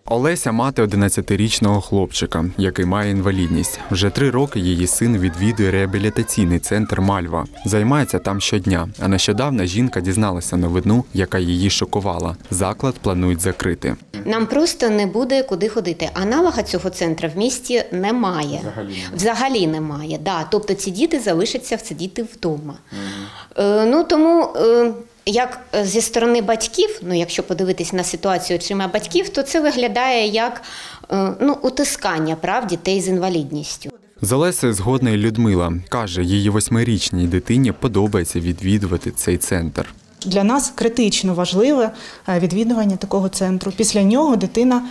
Олеся – мати 11-річного хлопчика, який має інвалідність. Вже 3 роки її син відвідує реабілітаційний центр «Мальва». Займається там щодня. А нещодавно жінка дізналася новину, яка її шокувала. Заклад планують закрити. Нам просто не буде куди ходити. Аналога цього центру в місті немає. Взагалі немає. Да. Тобто ці діти залишаться сидіти вдома. Тому... Як зі сторони батьків, якщо подивитись на ситуацію очима батьків, то це виглядає як утискання прав дітей з інвалідністю. З Олесею згодна і Людмила. Каже, її 8-річній дитині подобається відвідувати цей центр. Для нас критично важливе відвідування такого центру. Після нього дитина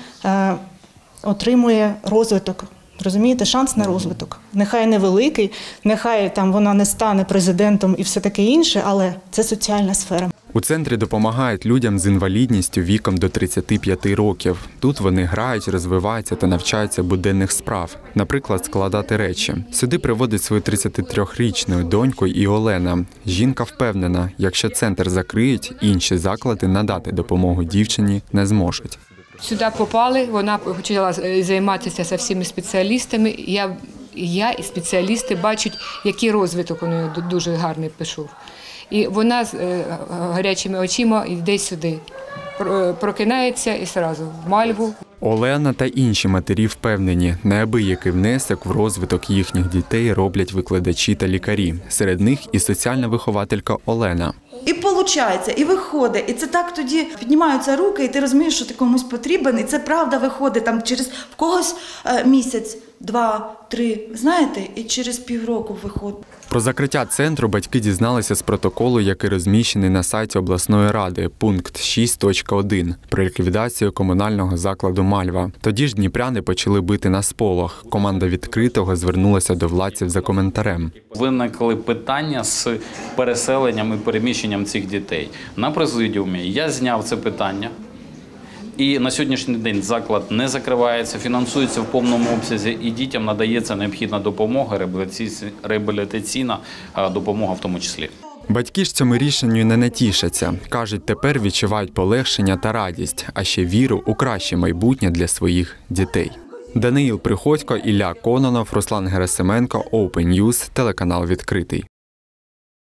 отримує розвиток. Розумієте, шанс на розвиток. Нехай невеликий, нехай вона не стане президентом і все таке інше, але це соціальна сфера. У центрі допомагають людям з інвалідністю віком до 35 років. Тут вони грають, розвиваються та навчаються буденних справ. Наприклад, складати речі. Сюди приводить свою 33-річну доньку і Олена. Жінка впевнена, якщо центр закриють, інші заклади надати допомогу дівчині не зможуть. Сюди попали, вона почала займатися зі всіма спеціалістами. Я і спеціалісти бачать, який розвиток у неї дуже гарний пішов. І вона з гарячими очима йде сюди, прокинається і одразу в Мальву. Олена та інші матері впевнені, неабиякий внесок в розвиток їхніх дітей роблять викладачі та лікарі. Серед них і соціальна вихователька Олена. І виходить, і виходить, і це так тоді піднімаються руки, і ти розумієш, що ти комусь потрібен, і це правда виходить через в когось місяць, 2-3, знаєте, і через півроку виходить. Про закриття центру батьки дізналися з протоколу, який розміщений на сайті обласної ради, пункт 6.1, про ліквідацію комунального закладу «Мальва». Тоді ж дніпряни почали бити на сполох. Команда «Відкритого» звернулася до владців за коментарем. Виникли питання з переселенням і переміщенням цих дітей. На президіумі я зняв це питання. І на сьогоднішній день заклад не закривається, фінансується в повному обсязі і дітям надається необхідна допомога, реабілітаційна допомога в тому числі. Батьки ж цьому рішенню не натішаться. Кажуть, тепер відчувають полегшення та радість, а ще віру у краще майбутнє для своїх дітей. Даниїл Приходько, Ілля Кононов, Руслан Герасименко, Open News, телеканал «Відкритий».